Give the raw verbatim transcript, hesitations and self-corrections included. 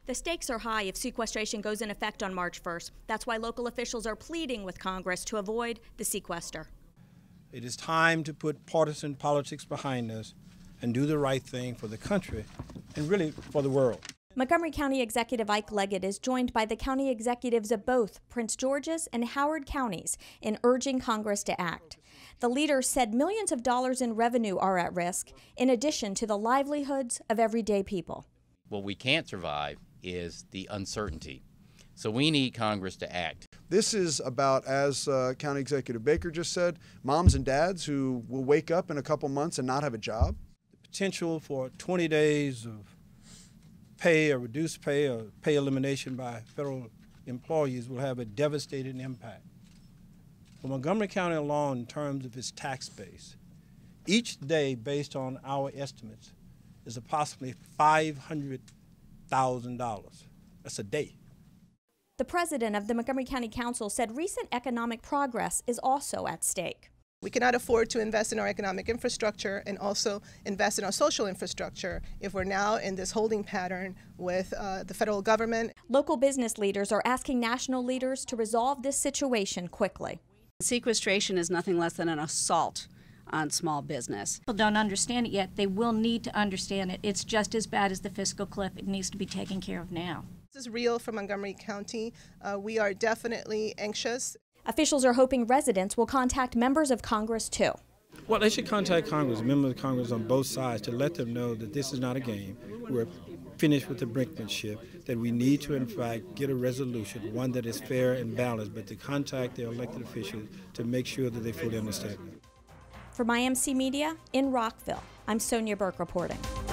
The stakes are high if sequestration goes in effect on March first. That's why local officials are pleading with Congress to avoid the sequester. It is time to put partisan politics behind us and do the right thing for the country and really for the world. Montgomery County Executive Ike Leggett is joined by the county executives of both Prince George's and Howard counties in urging Congress to act. The leader said millions of dollars in revenue are at risk, in addition to the livelihoods of everyday people. What we can't survive is the uncertainty. So we need Congress to act. This is about, as uh, County Executive Baker just said, moms and dads who will wake up in a couple months and not have a job. The potential for twenty days of pay or reduced pay or pay elimination by federal employees will have a devastating impact. For Montgomery County alone, in terms of its tax base, each day, based on our estimates, is approximately five hundred thousand dollars. That's a day. The president of the Montgomery County Council said recent economic progress is also at stake. We cannot afford to invest in our economic infrastructure and also invest in our social infrastructure if we're now in this holding pattern with uh, the federal government. Local business leaders are asking national leaders to resolve this situation quickly. Sequestration is nothing less than an assault on small business. People don't understand it yet. They will need to understand it. It's just as bad as the fiscal cliff. It needs to be taken care of now. This is real for Montgomery County. Uh, we are definitely anxious. Officials are hoping residents will contact members of Congress too. Well, they should contact Congress, members of Congress on both sides, to let them know that this is not a game. We're finished with the brinkmanship, that we need to, in fact, get a resolution, one that is fair and balanced, but to contact their elected officials to make sure that they fully understand. For My M C Media in Rockville, I'm Sonia Burke reporting.